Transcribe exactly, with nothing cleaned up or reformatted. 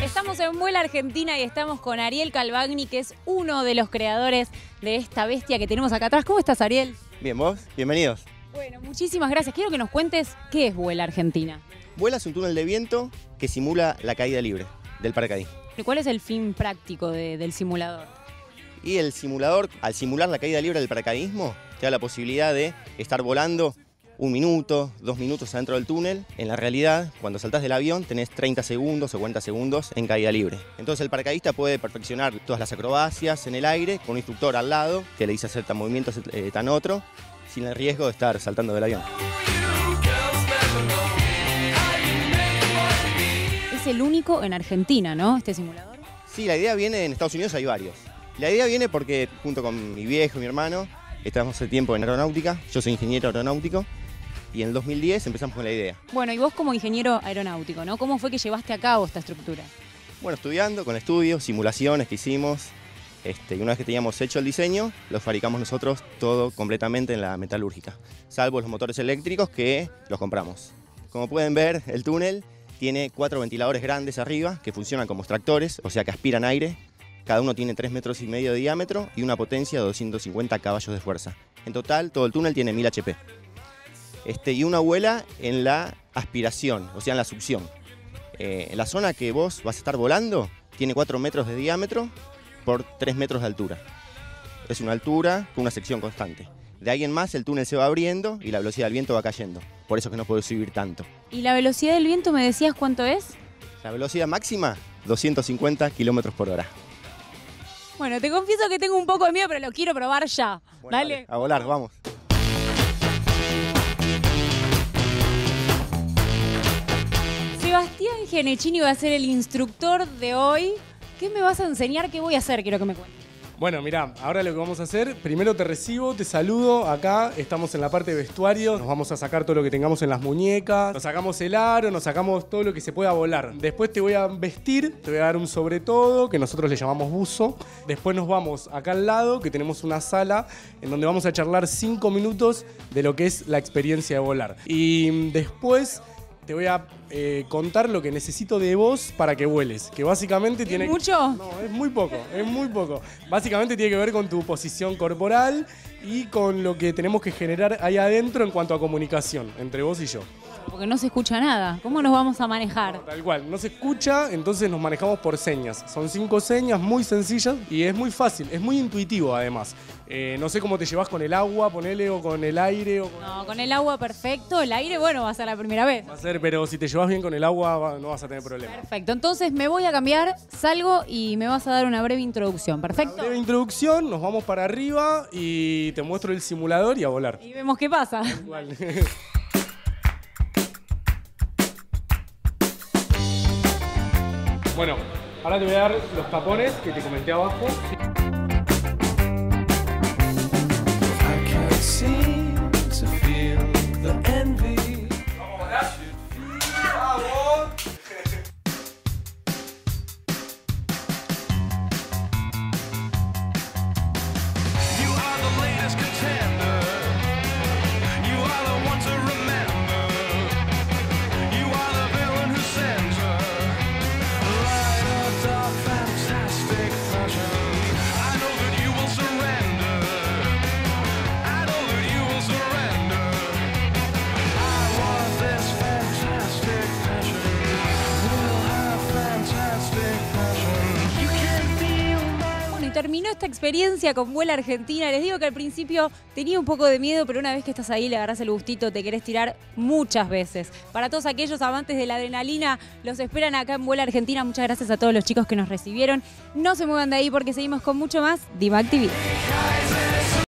Estamos en Vuela Argentina y estamos con Ariel Calvagni, que es uno de los creadores de esta bestia que tenemos acá atrás. ¿Cómo estás, Ariel? Bien, ¿vos? Bienvenidos. Bueno, muchísimas gracias. Quiero que nos cuentes qué es Vuela Argentina. Vuela es un túnel de viento que simula la caída libre del paracaidismo. ¿Cuál es el fin práctico de, del simulador? Y el simulador, al simular la caída libre del paracaidismo, te da la posibilidad de estar volando un minuto, dos minutos adentro del túnel. En la realidad, cuando saltás del avión, tenés treinta segundos o cuarenta segundos en caída libre. Entonces el paracaidista puede perfeccionar todas las acrobacias en el aire con un instructor al lado que le dice hacer tan movimiento, eh, tan otro, sin el riesgo de estar saltando del avión. Es el único en Argentina, ¿no? Este simulador. Sí, la idea viene, en Estados Unidos hay varios. La idea viene porque junto con mi viejo y mi hermano estamos hace tiempo en aeronáutica. Yo soy ingeniero aeronáutico. Y en el dos mil diez empezamos con la idea. Bueno, y vos como ingeniero aeronáutico, ¿no? ¿Cómo fue que llevaste a cabo esta estructura? Bueno, estudiando, con estudios, simulaciones que hicimos. Este, y una vez que teníamos hecho el diseño, lo fabricamos nosotros todo completamente en la metalúrgica. Salvo los motores eléctricos que los compramos. Como pueden ver, el túnel tiene cuatro ventiladores grandes arriba que funcionan como extractores, o sea que aspiran aire. Cada uno tiene tres metros y medio de diámetro y una potencia de doscientos cincuenta caballos de fuerza. En total, todo el túnel tiene mil H P. Este, y una vuela en la aspiración, o sea, en la succión. Eh, en la zona que vos vas a estar volando tiene cuatro metros de diámetro por tres metros de altura. Es una altura con una sección constante. De ahí en más el túnel se va abriendo y la velocidad del viento va cayendo. Por eso es que no puede subir tanto. ¿Y la velocidad del viento me decías cuánto es? La velocidad máxima, doscientos cincuenta kilómetros por hora. Bueno, te confieso que tengo un poco de miedo, pero lo quiero probar ya. Bueno, dale. dale. A volar, vamos. Sebastián Genechini va a ser el instructor de hoy. ¿Qué me vas a enseñar? ¿Qué voy a hacer? Quiero que me cuentes. Bueno, mirá, ahora lo que vamos a hacer, primero te recibo, te saludo, acá estamos en la parte de vestuario, nos vamos a sacar todo lo que tengamos en las muñecas, nos sacamos el aro, nos sacamos todo lo que se pueda volar. Después te voy a vestir, te voy a dar un sobre todo, que nosotros le llamamos buzo. Después nos vamos acá al lado, que tenemos una sala en donde vamos a charlar cinco minutos de lo que es la experiencia de volar. Y después te voy a eh, contar lo que necesito de vos para que vueles. Que básicamente ¿Es tiene... mucho? No, es muy poco, es muy poco. Básicamente tiene que ver con tu posición corporal y con lo que tenemos que generar ahí adentro en cuanto a comunicación entre vos y yo. Porque no se escucha nada. ¿Cómo nos vamos a manejar? No, tal cual, no se escucha, entonces nos manejamos por señas. Son cinco señas muy sencillas y es muy fácil, es muy intuitivo además. Eh, no sé cómo te llevas con el agua, ponele, o con el aire. O con... No, con el agua perfecto. El aire, bueno, va a ser la primera vez. Va a ser, pero si te llevas bien con el agua va, no vas a tener problema. Perfecto, entonces me voy a cambiar, salgo y me vas a dar una breve introducción. ¿Perfecto? Una breve introducción, nos vamos para arriba y te muestro el simulador y a volar. Y vemos qué pasa. Igual. Bueno, ahora te voy a dar los tapones que te comenté abajo. Terminó esta experiencia con Vuela Argentina. Les digo que al principio tenía un poco de miedo, pero una vez que estás ahí le agarrás el gustito, te querés tirar muchas veces. Para todos aquellos amantes de la adrenalina, los esperan acá en Vuela Argentina. Muchas gracias a todos los chicos que nos recibieron. No se muevan de ahí porque seguimos con mucho más D I M A C T V.